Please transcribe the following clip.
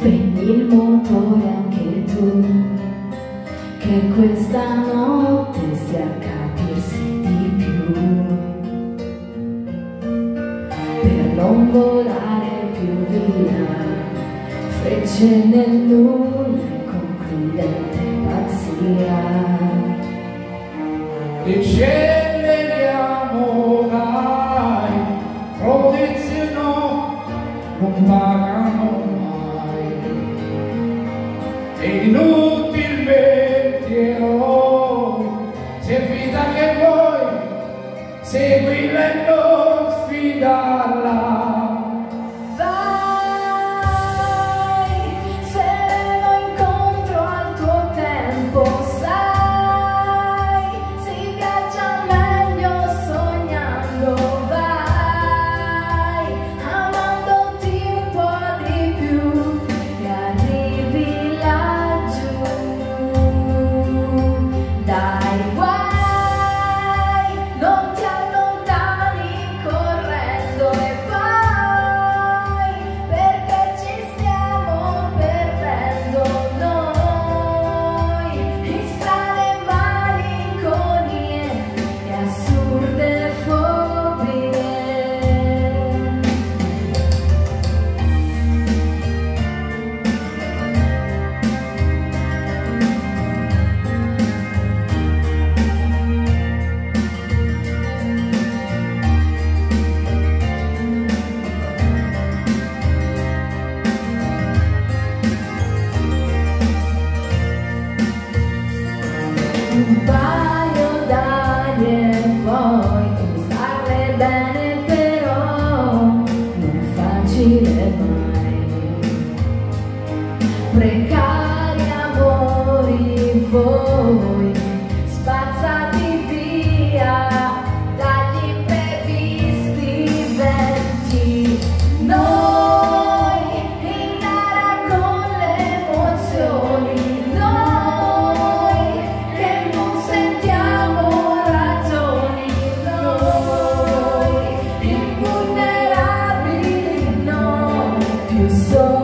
Spegni il motore anche tu, che questa notte sia a capirsi di più, per non volare più via, frecce nel nulla e concludente pazzia. Riceviamo mai, protezione non pagano mai, e inutilmente eroi, se fida che vuoi, seguila e non sfidarla. Un paio d'ali e poi usarle bene, però non è facile mai. Precari amori voi, spazzati via dagli imprevisti venti. Noi in gara con le emozioni, so